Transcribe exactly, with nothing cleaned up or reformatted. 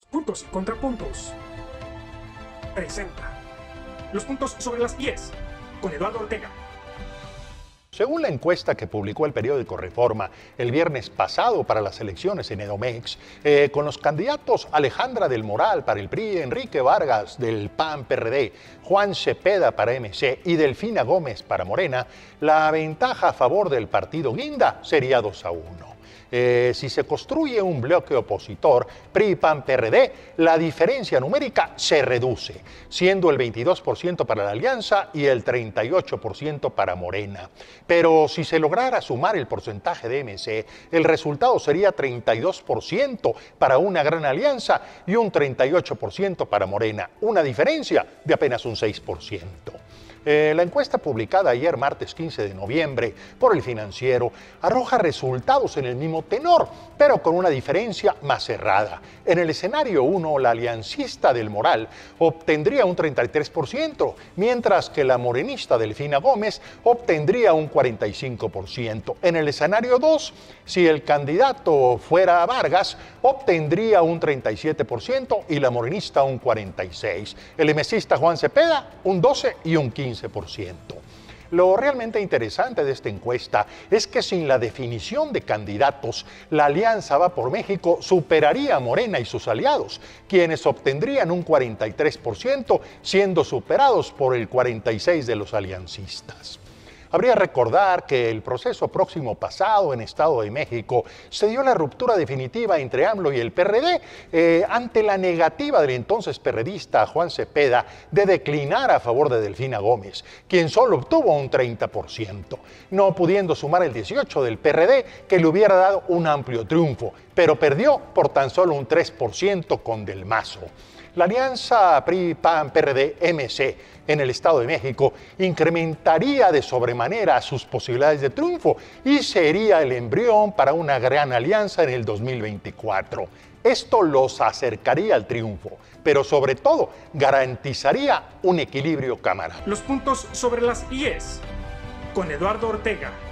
Puntos y contrapuntos. Presenta los puntos sobre las IES con Eduardo Ortega. Según la encuesta que publicó el periódico Reforma el viernes pasado para las elecciones en Edomex, eh, con los candidatos Alejandra del Moral para el P R I, Enrique Vargas del P A N P R D, Juan Cepeda para M C y Delfina Gómez para Morena, la ventaja a favor del partido Guinda sería dos a uno. Eh, si se construye un bloque opositor P R I, P A N, P R D, la diferencia numérica se reduce, siendo el veintidós por ciento para la alianza y el treinta y ocho por ciento para Morena. Pero si se lograra sumar el porcentaje de M C, el resultado sería treinta y dos por ciento para una gran alianza y un treinta y ocho por ciento para Morena, una diferencia de apenas un seis por ciento. Eh, la encuesta publicada ayer, martes quince de noviembre, por El Financiero, arroja resultados en el mismo tenor, pero con una diferencia más cerrada. En el escenario uno, la aliancista del Moral obtendría un treinta y tres por ciento, mientras que la morenista Delfina Gómez obtendría un cuarenta y cinco por ciento. En el escenario dos, si el candidato fuera Vargas, obtendría un treinta y siete por ciento y la morenista un cuarenta y seis por ciento. El emesista Juan Cepeda un doce por ciento y un quince por ciento. Lo realmente interesante de esta encuesta es que sin la definición de candidatos, la Alianza Va por México superaría a Morena y sus aliados, quienes obtendrían un cuarenta y tres por ciento, siendo superados por el cuarenta y seis por ciento de los aliancistas. Habría que recordar que el proceso próximo pasado en Estado de México se dio la ruptura definitiva entre AMLO y el P R D eh, ante la negativa del entonces perredista Juan Cepeda de declinar a favor de Delfina Gómez, quien solo obtuvo un treinta por ciento, no pudiendo sumar el dieciocho por ciento del P R D que le hubiera dado un amplio triunfo, pero perdió por tan solo un tres por ciento con Del Mazo. La alianza P R I, P A N, P R D, M C en el Estado de México incrementaría de sobremanera sus posibilidades de triunfo y sería el embrión para una gran alianza en el dos mil veinticuatro. Esto los acercaría al triunfo, pero sobre todo garantizaría un equilibrio cameral. Los puntos sobre las IES con Eduardo Ortega.